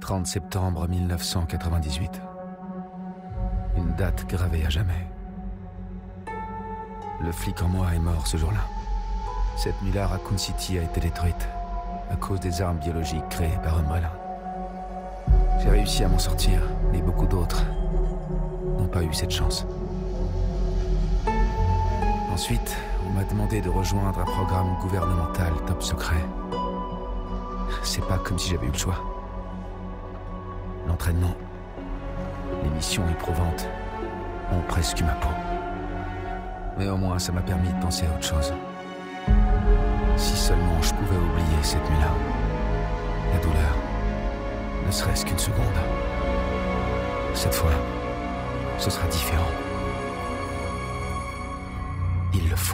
30 septembre 1998. Une date gravée à jamais. Le flic en moi est mort ce jour-là. Cette nuit-là, Raccoon City a été détruite à cause des armes biologiques créées par Umbrella. J'ai réussi à m'en sortir, mais beaucoup d'autres n'ont pas eu cette chance. Ensuite, on m'a demandé de rejoindre un programme gouvernemental top secret. C'est pas comme si j'avais eu le choix. L'entraînement, les missions éprouvantes ont presque eu ma peau. Mais au moins, ça m'a permis de penser à autre chose. Si seulement je pouvais oublier cette nuit-là. La douleur, ne serait-ce qu'une seconde. Cette fois, ce sera différent. Il le faut.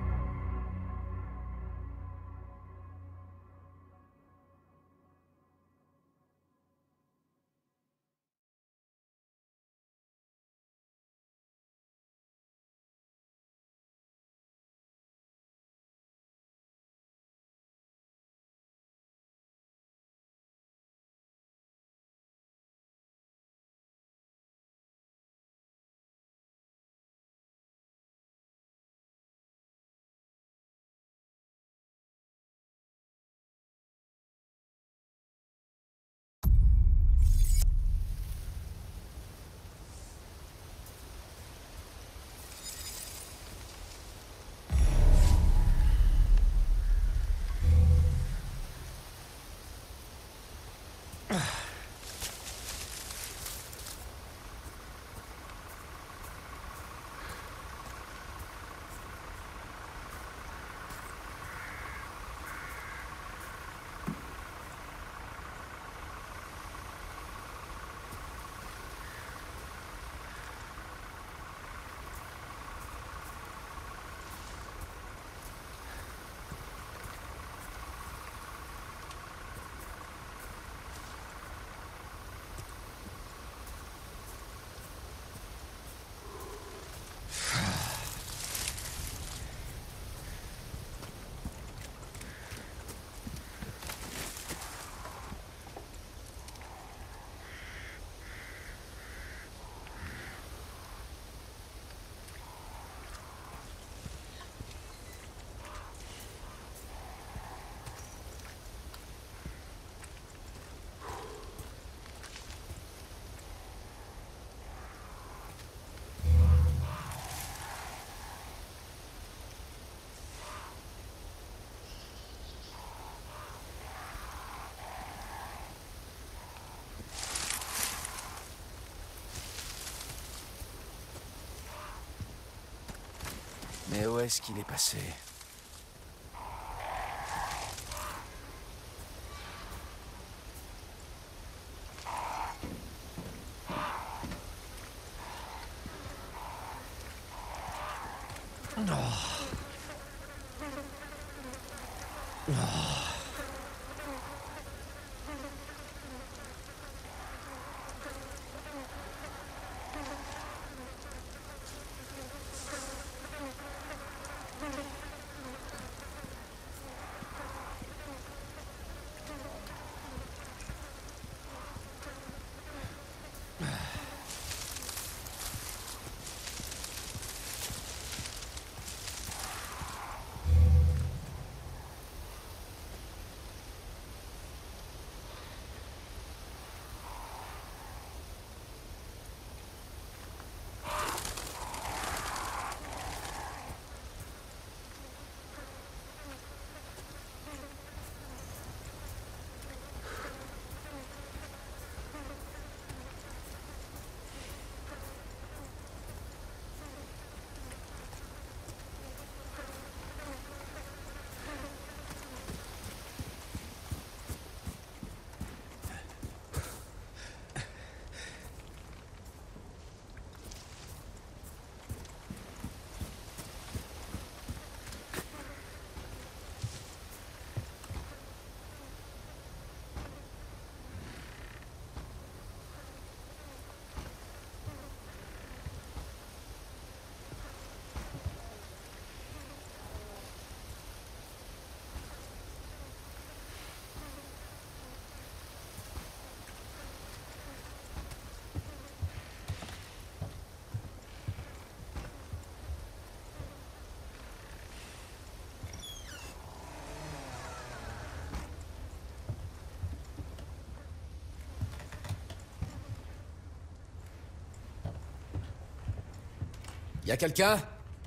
Mais où est-ce qu'il est passé? Y a quelqu'un?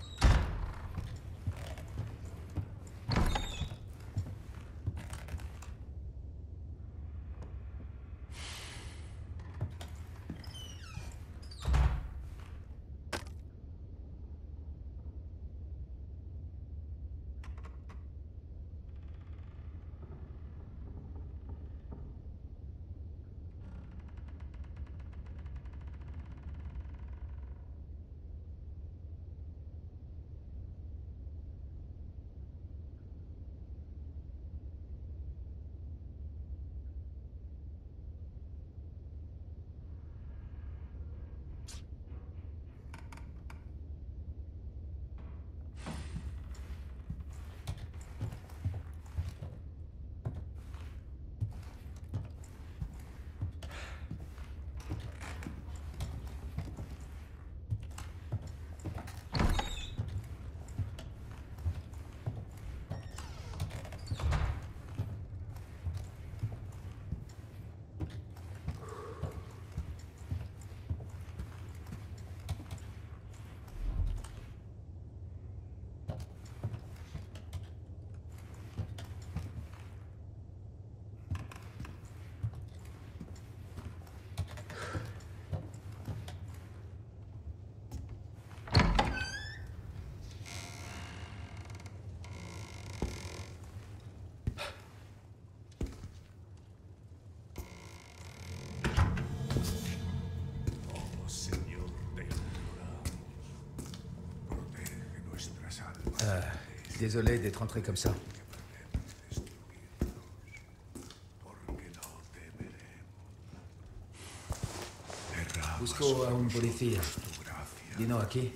Désolé d'être entré comme ça. Busco a un policía. Vino aquí.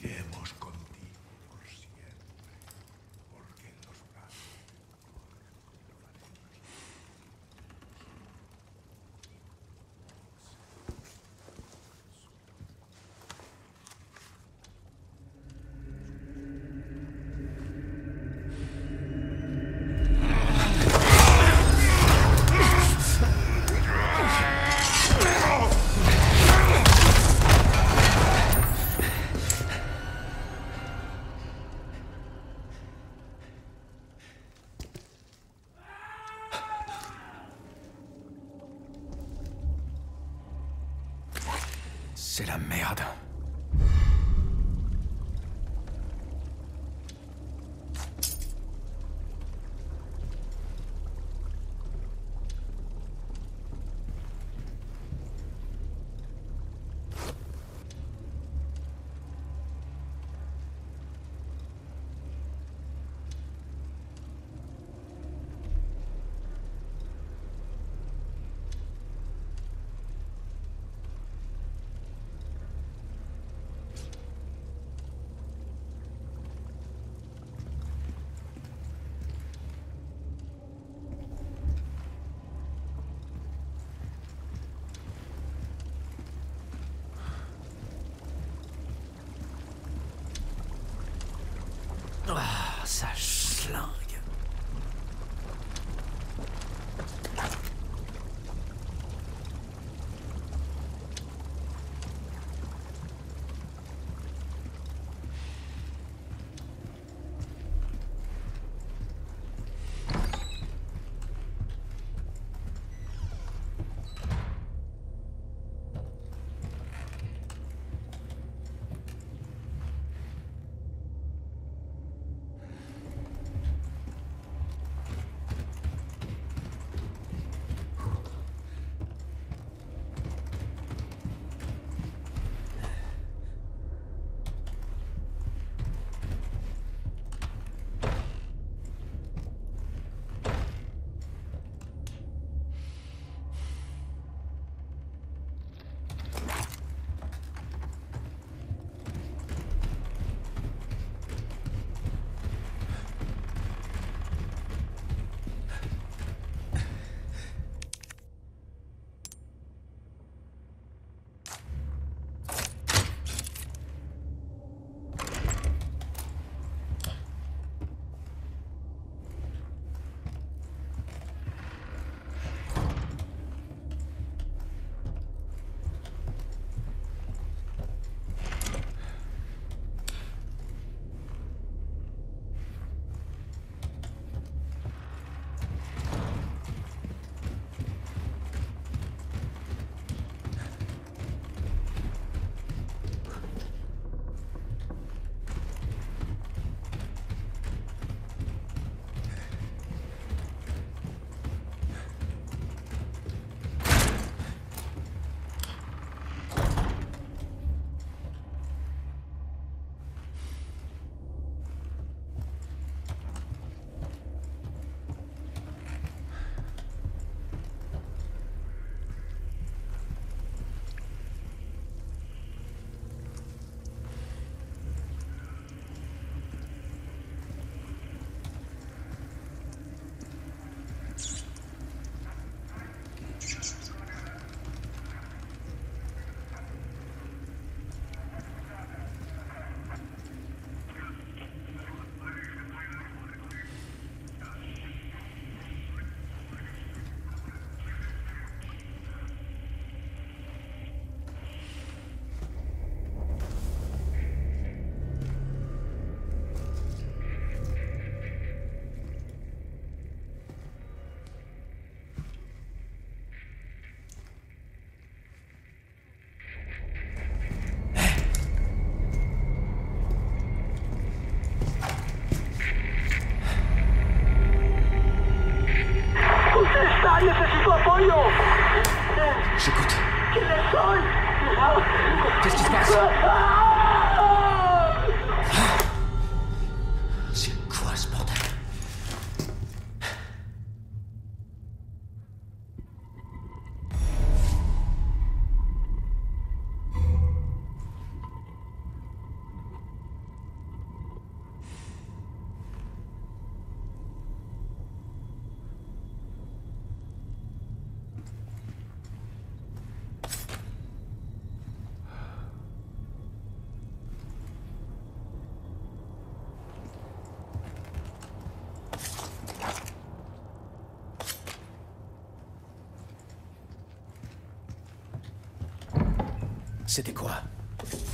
C'est la merde. Ah, ça schlingue. passe? C'est quoi ce bordel? C'était quoi?